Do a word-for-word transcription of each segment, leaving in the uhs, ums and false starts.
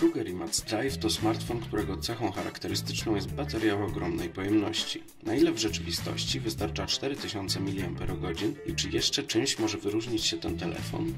Kruger IMAX Drive to smartfon, którego cechą charakterystyczną jest bateria o ogromnej pojemności. Na ile w rzeczywistości wystarcza cztery tysiące miliamperogodzin i czy jeszcze czymś może wyróżnić się ten telefon?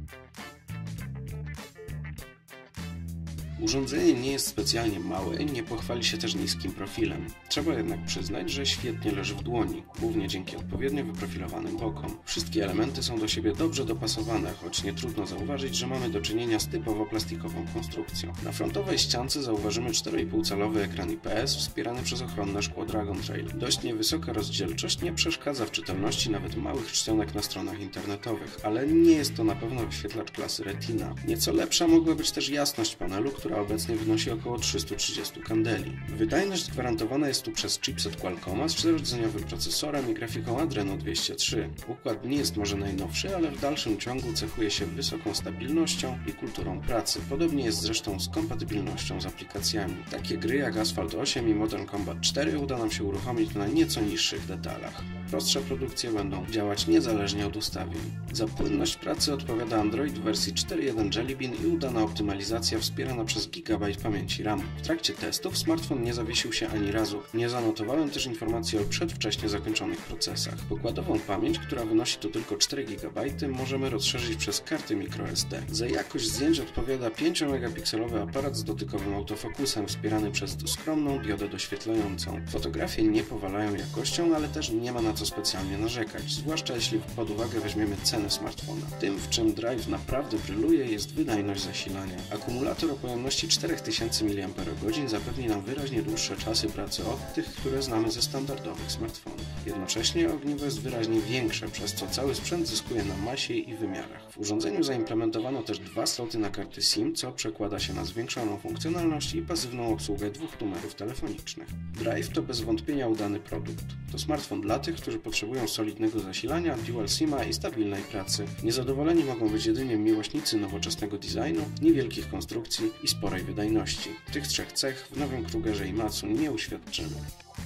Urządzenie nie jest specjalnie małe i nie pochwali się też niskim profilem. Trzeba jednak przyznać, że świetnie leży w dłoni, głównie dzięki odpowiednio wyprofilowanym bokom. Wszystkie elementy są do siebie dobrze dopasowane, choć nie trudno zauważyć, że mamy do czynienia z typowo plastikową konstrukcją. Na frontowej ściance zauważymy cztery i pół calowy ekran I P S wspierany przez ochronne szkło Dragon Trail. Dość niewysoka rozdzielczość nie przeszkadza w czytelności nawet małych czcionek na stronach internetowych, ale nie jest to na pewno wyświetlacz klasy Retina. Nieco lepsza mogła być też jasność panelu, która która obecnie wynosi około trzysta trzydzieści kandeli. Wydajność gwarantowana jest tu przez chipset Qualcomma z czterorodzeniowy procesorem i grafiką Adreno dwieście trzy. Układ nie jest może najnowszy, ale w dalszym ciągu cechuje się wysoką stabilnością i kulturą pracy. Podobnie jest zresztą z kompatybilnością z aplikacjami. Takie gry jak Asphalt osiem i Modern Combat cztery uda nam się uruchomić na nieco niższych detalach. Prostsze produkcje będą działać niezależnie od ustawień. Za płynność pracy odpowiada Android w wersji cztery jeden Jelly Bean i udana optymalizacja wspierana przez gigabajt pamięci RAM. W trakcie testów smartfon nie zawiesił się ani razu. Nie zanotowałem też informacji o przedwcześnie zakończonych procesach. Pokładową pamięć, która wynosi tu tylko cztery gigabajty, możemy rozszerzyć przez karty microSD. Za jakość zdjęć odpowiada pięciomegapikselowy aparat z dotykowym autofokusem wspierany przez skromną diodę doświetlającą. Fotografie nie powalają jakością, ale też nie ma na co specjalnie narzekać, zwłaszcza jeśli pod uwagę weźmiemy cenę smartfona. Tym, w czym Drive naprawdę bryluje, jest wydajność zasilania. Akumulator o pojemności cztery tysiące miliamperogodzin zapewni nam wyraźnie dłuższe czasy pracy od tych, które znamy ze standardowych smartfonów. Jednocześnie ogniwo jest wyraźnie większe, przez co cały sprzęt zyskuje na masie i wymiarach. W urządzeniu zaimplementowano też dwa sloty na karty SIM, co przekłada się na zwiększoną funkcjonalność i pasywną obsługę dwóch numerów telefonicznych. Drive to bez wątpienia udany produkt. To smartfon dla tych, którzy potrzebują solidnego zasilania, dual SIM-a i stabilnej pracy. Niezadowoleni mogą być jedynie miłośnicy nowoczesnego designu, niewielkich konstrukcji i sporej wydajności. Tych trzech cech w nowym Krugerze IMAXu nie uświadczymy.